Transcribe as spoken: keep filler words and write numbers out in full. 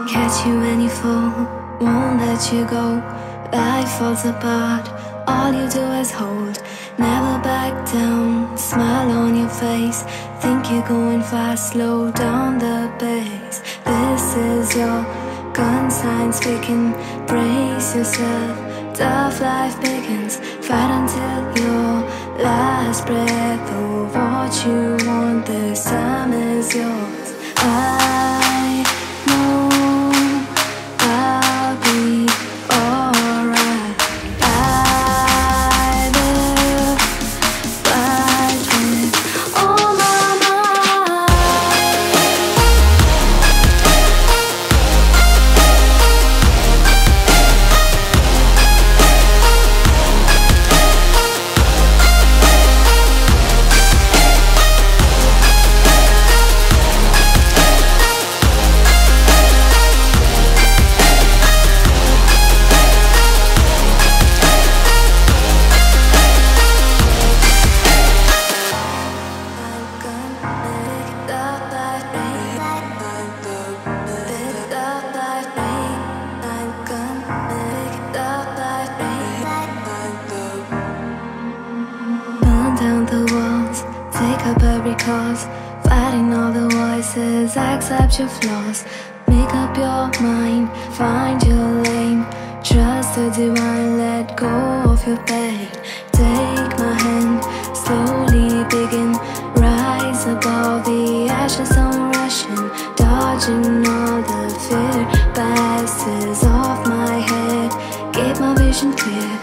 Catch you when you fall, won't let you go. Life falls apart, all you do is hold. Never back down, smile on your face. Think you're going fast, slow down the pace. This is your gun sign speaking. Brace yourself, tough life begins. Fight until your last breath. Oh, what you want this time is yours. I know I'll be alright. I live right with all my mind. Burn down the walls, take up every cause. Fighting all the voices, accept your flaws. Make up your mind, find your lane. Trust the divine, let go of your pain. Take my hand, slowly begin. Rise above the ashes, I'm rushing. Dodging all the fear, passes off my head. Keep my vision clear.